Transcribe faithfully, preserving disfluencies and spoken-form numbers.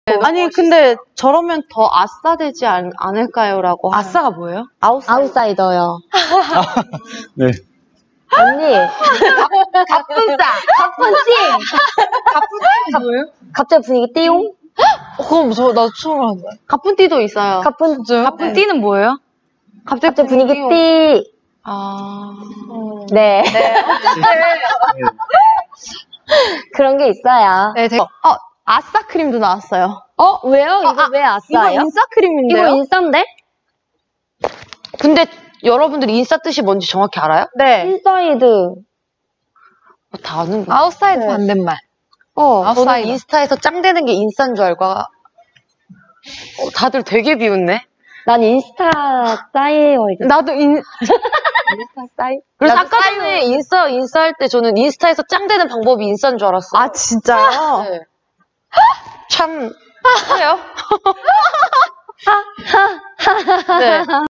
아니 근데 저러면 더 아싸 되지 않, 않을까요? 라고. 아싸가 뭐예요? 아웃사이더. 아웃사이더요. 네. 언니. 가뿐싸. 가뿐찡. 가뿐찡이 뭐예요? 갑자기 분위기 띠용? 어, 그건 무서워. 나 처음 알았네. 가뿐띠도 있어요. 가뿐, 가뿐띠는 뭐예요? 갑자기, 갑자기 분위기 띠. 아. 네. 네. 그런 게 있어요. 네, 되게, 어, 아싸 크림도 나왔어요. 어, 왜요? 이거 아, 왜 이거 아싸예요? 인싸 크림인데요? 이거 인싸인데? 근데 여러분들이 인싸 뜻이 뭔지 정확히 알아요? 네. 인사이드. 어, 다 아는 거야. 아웃사이드 네. 반대말. 어, 저는 아웃사이더. 인스타에서 짱 되는 게 인싸인 줄 알고. 어, 다들 되게 비웃네. 난 인스타 싸이월드. 나도 인, 인스타 싸이? 그래서 나도 아까 전에 인싸, 인싸 할 때 저는 인스타에서 짱 되는 방법이 인싸인 줄 알았어요. 아, 진짜요? 네. 참, 그래요? 네.